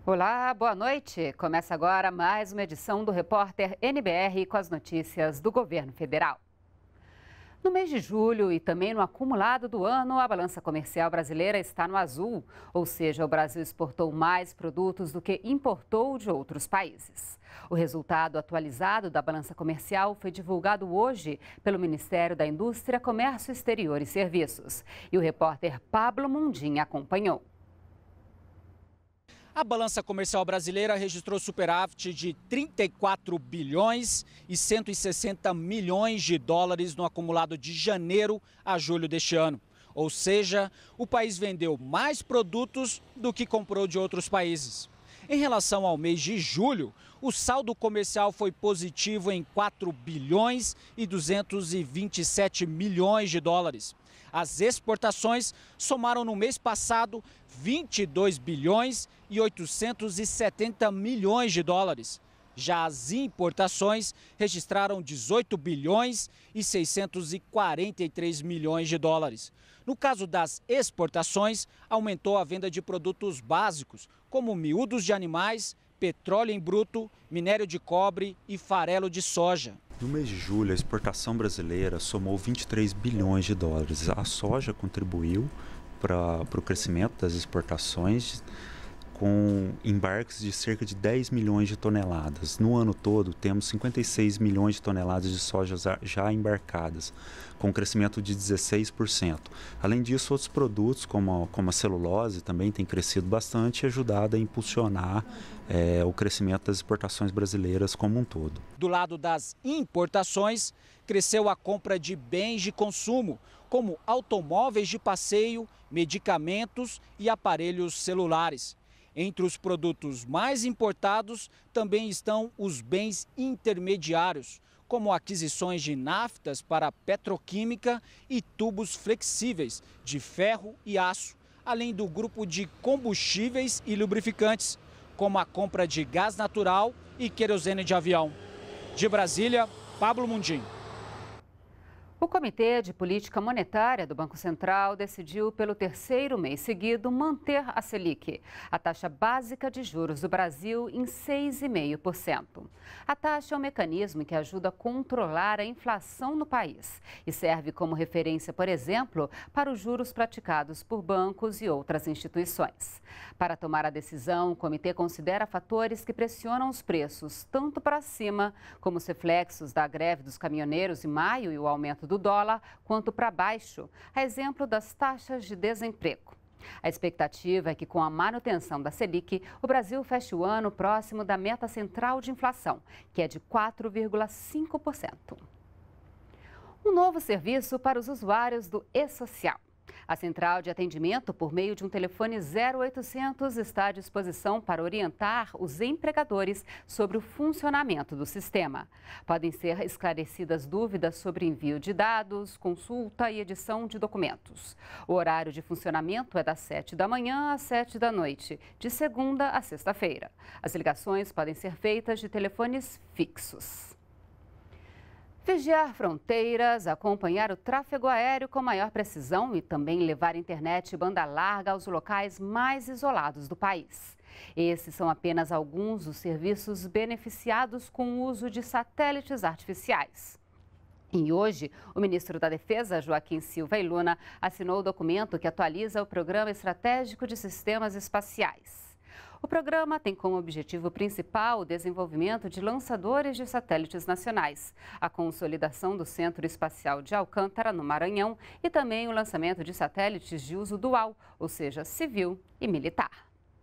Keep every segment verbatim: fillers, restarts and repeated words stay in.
Olá, boa noite. Começa agora mais uma edição do Repórter N B R com as notícias do governo federal. No mês de julho e também no acumulado do ano, a balança comercial brasileira está no azul, ou seja, o Brasil exportou mais produtos do que importou de outros países. O resultado atualizado da balança comercial foi divulgado hoje pelo Ministério da Indústria, Comércio Exterior e Serviços. E o repórter Pablo Mundim acompanhou. A balança comercial brasileira registrou superávit de trinta e quatro bilhões e cento e sessenta milhões de dólares no acumulado de janeiro a julho deste ano. Ou seja, o país vendeu mais produtos do que comprou de outros países. Em relação ao mês de julho, o saldo comercial foi positivo em quatro bilhões e duzentos e vinte e sete milhões de dólares. As exportações somaram no mês passado vinte e dois bilhões e oitocentos e setenta milhões de dólares. Já as importações registraram dezoito bilhões e seiscentos e quarenta e três milhões de dólares. No caso das exportações, aumentou a venda de produtos básicos, como miúdos de animais, petróleo em bruto, minério de cobre e farelo de soja. No mês de julho, a exportação brasileira somou vinte e três bilhões de dólares. A soja contribuiu para o crescimento das exportações, com embarques de cerca de dez milhões de toneladas. No ano todo, temos cinquenta e seis milhões de toneladas de soja já embarcadas, com um crescimento de dezesseis por cento. Além disso, outros produtos, como a, como a celulose, também têm crescido bastante e ajudado a impulsionar é, o crescimento das exportações brasileiras como um todo. Do lado das importações, cresceu a compra de bens de consumo, como automóveis de passeio, medicamentos e aparelhos celulares. Entre os produtos mais importados também estão os bens intermediários, como aquisições de naftas para petroquímica e tubos flexíveis de ferro e aço, além do grupo de combustíveis e lubrificantes, como a compra de gás natural e querosene de avião. De Brasília, Pablo Mundim. O Comitê de Política Monetária do Banco Central decidiu pelo terceiro mês seguido manter a Selic, a taxa básica de juros do Brasil, em seis vírgula cinco por cento. A taxa é um mecanismo que ajuda a controlar a inflação no país e serve como referência, por exemplo, para os juros praticados por bancos e outras instituições. Para tomar a decisão, o comitê considera fatores que pressionam os preços, tanto para cima, como os reflexos da greve dos caminhoneiros em maio e o aumento do dólar, quanto para baixo, a exemplo das taxas de desemprego. A expectativa é que, com a manutenção da Selic, o Brasil feche o ano próximo da meta central de inflação, que é de quatro vírgula cinco por cento. Um novo serviço para os usuários do E-Social. A central de atendimento por meio de um telefone zero oitocentos está à disposição para orientar os empregadores sobre o funcionamento do sistema. Podem ser esclarecidas dúvidas sobre envio de dados, consulta e edição de documentos. O horário de funcionamento é das sete da manhã às sete da noite, de segunda a sexta-feira. As ligações podem ser feitas de telefones fixos. Vigiar fronteiras, acompanhar o tráfego aéreo com maior precisão e também levar internet e banda larga aos locais mais isolados do país. Esses são apenas alguns dos serviços beneficiados com o uso de satélites artificiais. E hoje, o ministro da Defesa, Joaquim Silva e Luna, assinou o documento que atualiza o Programa Estratégico de Sistemas Espaciais. O programa tem como objetivo principal o desenvolvimento de lançadores de satélites nacionais, a consolidação do Centro Espacial de Alcântara, no Maranhão, e também o lançamento de satélites de uso dual, ou seja, civil e militar.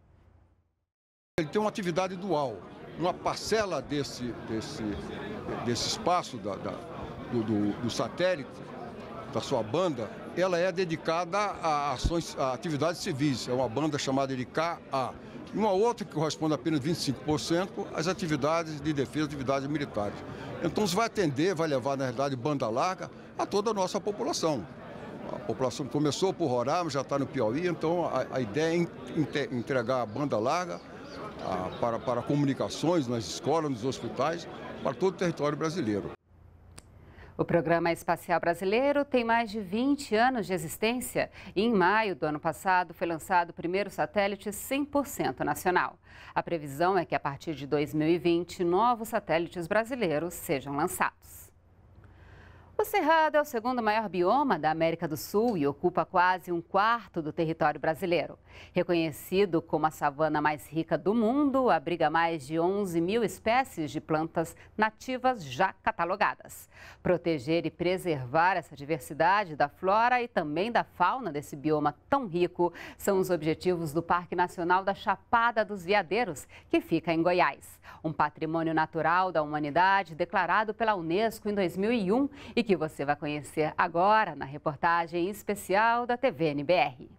Ele tem uma atividade dual. Uma parcela desse, desse, desse espaço da, da, do, do, do satélite, da sua banda, ela é dedicada a ações, a atividades civis. É uma banda chamada de K A. E uma outra que corresponde a apenas vinte e cinco por cento às atividades de defesa, atividades militares. Então, isso vai atender, vai levar, na realidade, banda larga a toda a nossa população. A população começou por Roraima, já está no Piauí, então a, a ideia é entregar a banda larga a, para, para comunicações nas escolas, nos hospitais, para todo o território brasileiro. O Programa Espacial Brasileiro tem mais de vinte anos de existência e em maio do ano passado foi lançado o primeiro satélite cem por cento nacional. A previsão é que a partir de dois mil e vinte, novos satélites brasileiros sejam lançados. O Cerrado é o segundo maior bioma da América do Sul e ocupa quase um quarto do território brasileiro. Reconhecido como a savana mais rica do mundo, abriga mais de onze mil espécies de plantas nativas já catalogadas. Proteger e preservar essa diversidade da flora e também da fauna desse bioma tão rico são os objetivos do Parque Nacional da Chapada dos Veadeiros, que fica em Goiás. Um patrimônio natural da humanidade declarado pela Unesco em dois mil e um e que você vai conhecer agora na reportagem especial da T V N B R.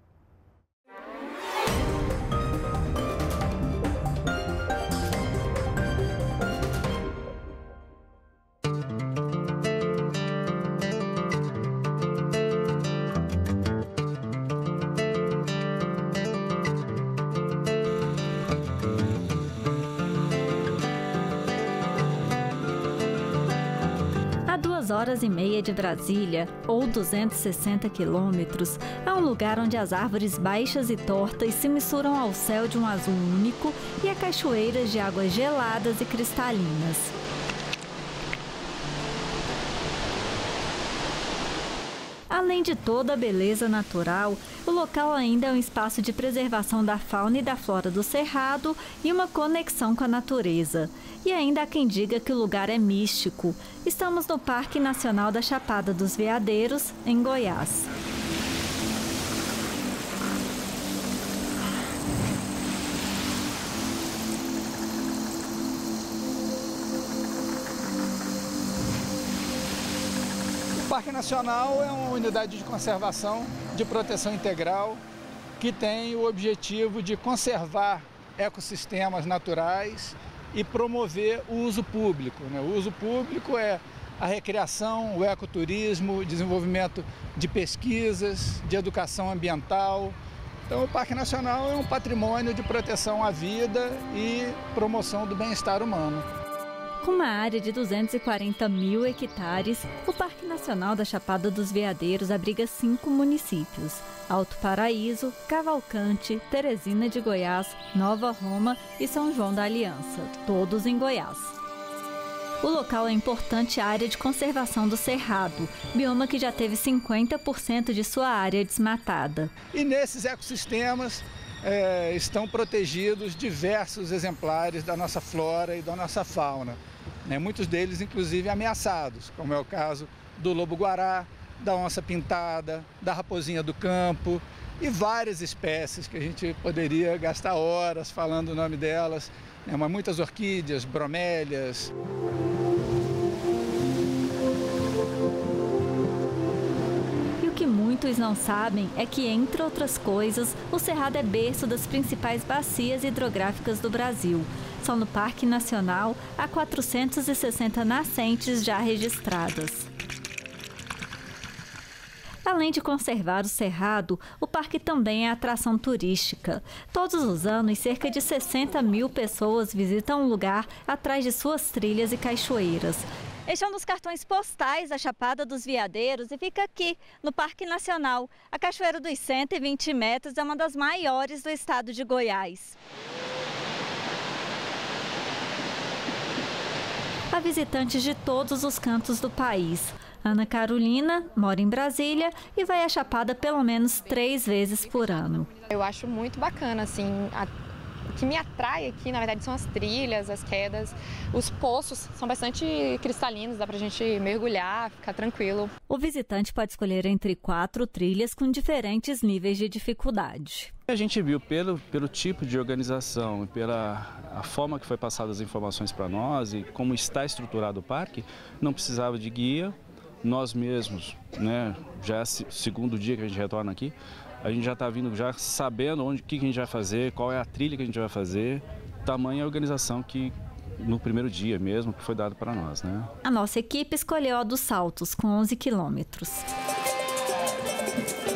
Horas e meia de Brasília, ou duzentos e sessenta quilômetros, é um lugar onde as árvores baixas e tortas se misturam ao céu de um azul único e a cachoeiras de águas geladas e cristalinas. Além de toda a beleza natural, o local ainda é um espaço de preservação da fauna e da flora do Cerrado e uma conexão com a natureza. E ainda há quem diga que o lugar é místico. Estamos no Parque Nacional da Chapada dos Veadeiros, em Goiás. O Parque Nacional é uma unidade de conservação, de proteção integral, que tem o objetivo de conservar ecossistemas naturais e promover o uso público, né? O uso público é a recreação, o ecoturismo, o desenvolvimento de pesquisas, de educação ambiental. Então, o Parque Nacional é um patrimônio de proteção à vida e promoção do bem-estar humano. Com uma área de duzentos e quarenta mil hectares, o Parque Nacional da Chapada dos Veadeiros abriga cinco municípios: Alto Paraíso, Cavalcante, Teresina de Goiás, Nova Roma e São João da Aliança, todos em Goiás. O local é importante área de conservação do Cerrado, bioma que já teve cinquenta por cento de sua área desmatada. E nesses ecossistemas é, estão protegidos diversos exemplares da nossa flora e da nossa fauna, né? Muitos deles, inclusive, ameaçados, como é o caso do lobo-guará, da onça-pintada, da raposinha do campo e várias espécies que a gente poderia gastar horas falando o nome delas, né? Mas muitas orquídeas, bromélias. E o que muitos não sabem é que, entre outras coisas, o Cerrado é berço das principais bacias hidrográficas do Brasil. Só no Parque Nacional há quatrocentas e sessenta nascentes já registradas. Além de conservar o Cerrado, o parque também é atração turística. Todos os anos, cerca de sessenta mil pessoas visitam o lugar atrás de suas trilhas e cachoeiras. Este é um dos cartões postais da Chapada dos Veadeiros e fica aqui, no Parque Nacional. A Cachoeira dos cento e vinte metros é uma das maiores do estado de Goiás. Há visitantes de todos os cantos do país. Ana Carolina mora em Brasília e vai à Chapada pelo menos três vezes por ano. Eu acho muito bacana, assim, a... o que me atrai aqui, na verdade, são as trilhas, as quedas, os poços são bastante cristalinos, dá pra gente mergulhar, ficar tranquilo. O visitante pode escolher entre quatro trilhas com diferentes níveis de dificuldade. A gente viu pelo, pelo tipo de organização e pela a forma que foi passada as informações para nós e como está estruturado o parque, não precisava de guia. Nós mesmos, né, já é o segundo dia que a gente retorna aqui, a gente já está vindo já sabendo onde, o que a gente vai fazer, qual é a trilha que a gente vai fazer, tamanha organização que no primeiro dia mesmo que foi dado para nós, né? A nossa equipe escolheu a dos Saltos, com onze quilômetros.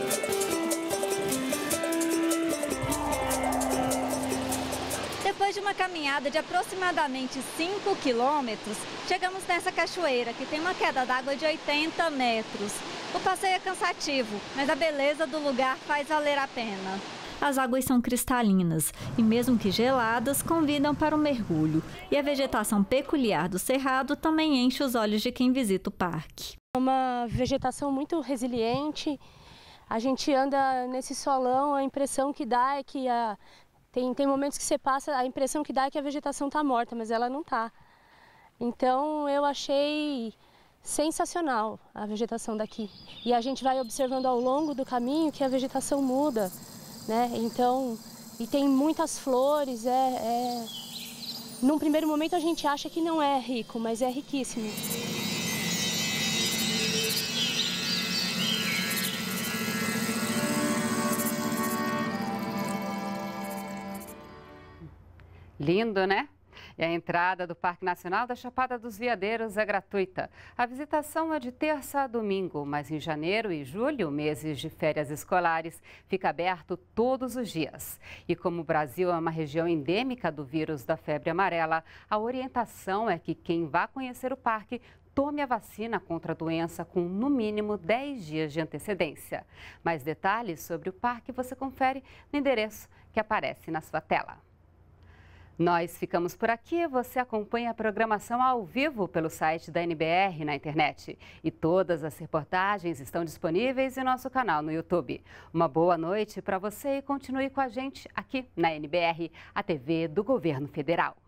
Depois de uma uma caminhada de aproximadamente cinco quilômetros, chegamos nessa cachoeira, que tem uma queda d'água de oitenta metros. O passeio é cansativo, mas a beleza do lugar faz valer a pena. As águas são cristalinas e, mesmo que geladas, convidam para o mergulho. E a vegetação peculiar do cerrado também enche os olhos de quem visita o parque. É uma vegetação muito resiliente. A gente anda nesse solão, a impressão que dá é que a, tem, tem momentos que você passa, a impressão que dá é que a vegetação está morta, mas ela não está. Então eu achei sensacional a vegetação daqui. E a gente vai observando ao longo do caminho que a vegetação muda. Né? Então, e tem muitas flores, é, é... num primeiro momento a gente acha que não é rico, mas é riquíssimo. Lindo, né? E a entrada do Parque Nacional da Chapada dos Veadeiros é gratuita. A visitação é de terça a domingo, mas em janeiro e julho, meses de férias escolares, fica aberto todos os dias. E como o Brasil é uma região endêmica do vírus da febre amarela, a orientação é que quem vá conhecer o parque tome a vacina contra a doença com no mínimo dez dias de antecedência. Mais detalhes sobre o parque você confere no endereço que aparece na sua tela. Nós ficamos por aqui. Você acompanha a programação ao vivo pelo site da N B R na internet. E todas as reportagens estão disponíveis em nosso canal no YouTube. Uma boa noite para você e continue com a gente aqui na N B R, a T V do Governo Federal.